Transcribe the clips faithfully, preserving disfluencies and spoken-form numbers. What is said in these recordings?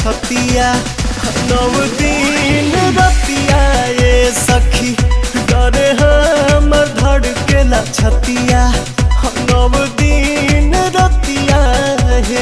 छतिया नव दिन रतिया ये सखी डरे हमर धड़केला छतिया नव दिन रतिया हे।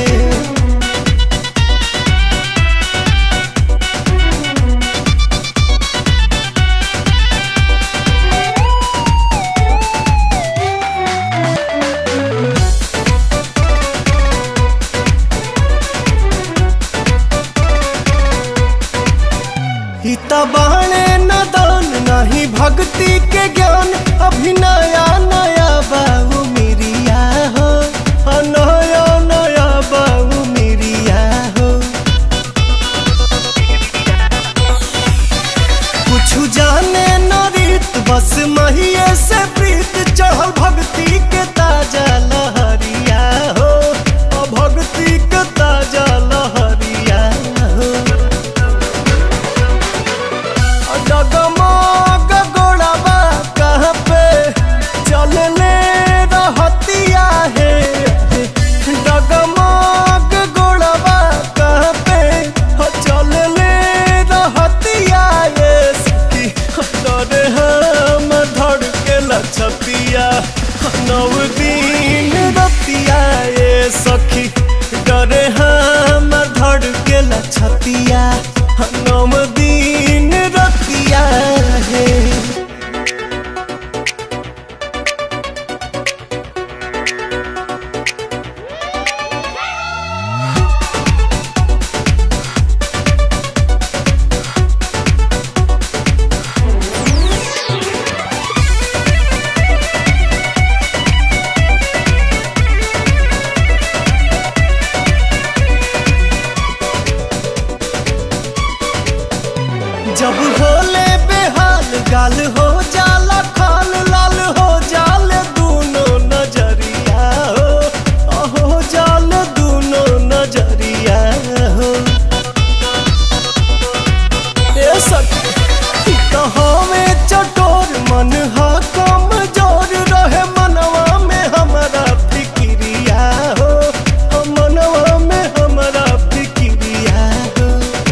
बाणे नदान नहीं भक्ति के ज्ञान अभी नया नया बाबू मिरिया हो नया नया बाबू मिरिया हो। कुछ जाने न रीत बस महिये से प्रीत चढ़ल भक्ति के ताजा लहरिया हो भक्ति के ताजा लहरिया हो। डगमग गोड़ाबा कहाँ पे चलने रहतिया है डगमग गोड़ाबा कहाँ पे चलने रहतिया ये सखी डरे हम धड़केला छतिया नव दिन रतिया ये सखी डरे हम धड़केला छतिया नव दिन रतिया है। जब होले बेहाल गाल हो जाला खाल लाल हो जाल दूनो नजरिया हो हो जाल दूनो नजरिया हो। ए सखी तो हमें चटोर मन हा कमजोर रहे मनवा में हमारा फिक्रिया हो मनवा में हमारा फिक्रिया हो।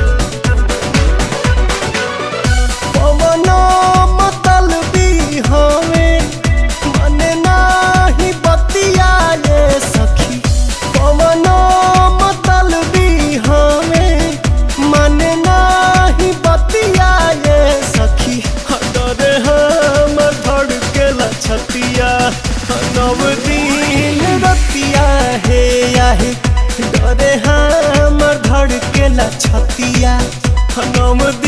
छतिया नव दिन रतिया हे आहे डरे हमर धड़केला छतिया नव